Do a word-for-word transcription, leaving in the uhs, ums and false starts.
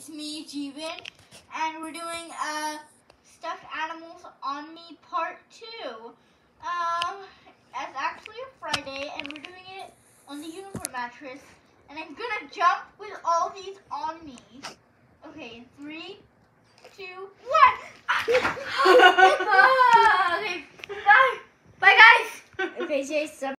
it's me, Jeevan, and we're doing uh, Stuffed Animals on Me Part two. Um, it's actually a Friday, and we're doing it on the unicorn mattress, and I'm gonna jump with all these on me. Okay, in three, two, one! Okay, bye! Bye, guys! Okay, say something.